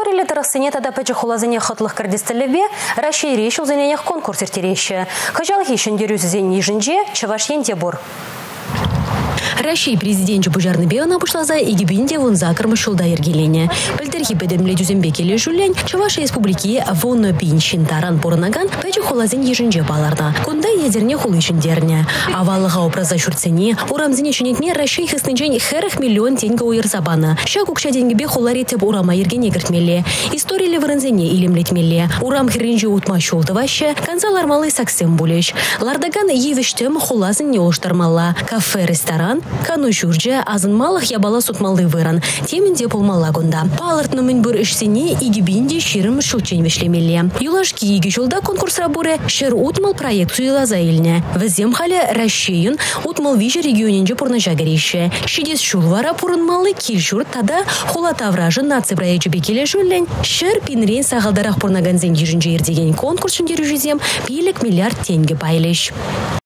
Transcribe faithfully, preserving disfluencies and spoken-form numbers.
История литерасыне тада пача хулазыне хатлых кардисталеве Россия решил занятых конкурс иртереща. Кажал хищен дерюзен ежинже чавашен дебур. Россия президент Бужарны Беона пушлаза и гибинде вон закармы шулда ергелене. Пальтерхи бедемле дюзембекеле жулень, Чаваши республики вон пинчин таран порнаган, пече хулазин ежинже баларда. Кунда езерне хулышин дерне. Аваллага образа шурцени, урамзине чунетне Россия хиснычень херах миллион тенга уерзабана. Ща кукша деньгебе хулари теп урама ергене гертмеле. История леврензене илемлетмеле. Урам хиринже утма шулдаваще, канцалар малы саксем булеш. Лардаган евиштем хулазин не оштармала. Кафе, ресторан, Кану журже азын малых ябала сутмалы выран. Темінде пулмала гунда. Палыртнымын бір ішсене игибинде ширым шылчен вешлемеле. Юлашки иги жолда конкурс рабуре шер утмал проект суила заилне. Везем хале Россиян утмал вижа регионенже порнажа гореше. Шидес шулвара пурынмалы килшур тада хулата вражын наци проекты бекеле жуллен. Шер пинрен сағалдарах порнаганзен ежінже ердеген конкурсын дерюжезем пилік миллиард тенге байлеш.